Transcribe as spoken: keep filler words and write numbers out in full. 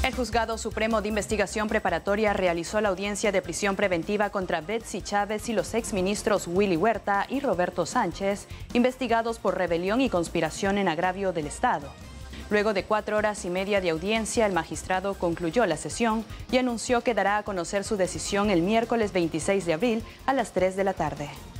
El Juzgado Supremo de Investigación Preparatoria realizó la audiencia de prisión preventiva contra Betsy Chávez y los exministros Willy Huerta y Roberto Sánchez, investigados por rebelión y conspiración en agravio del Estado. Luego de cuatro horas y media de audiencia, el magistrado concluyó la sesión y anunció que dará a conocer su decisión el miércoles veintiséis de abril a las tres de la tarde.